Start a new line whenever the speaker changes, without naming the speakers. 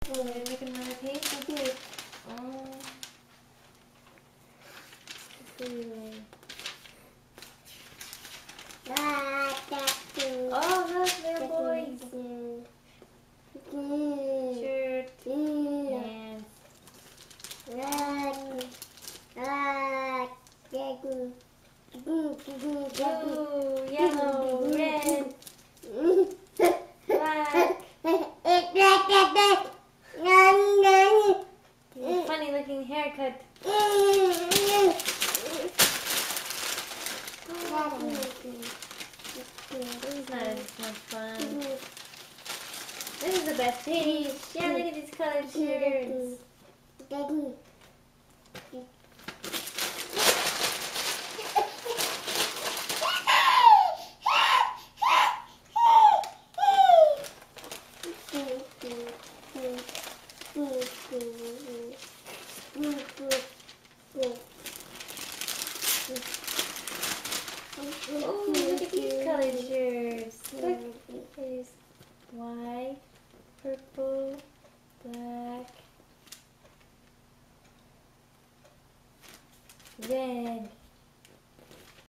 Oh, we're making another page?
Okay.
Oh. Oh, look, little boys. Shirt, pants. Blue, yellow, red, black. Funny looking haircut. This is not as much fun. This is the best page. Yeah, look at these colored shirts. Oh, look at these colored shirts. Look, there's white, purple, black, red.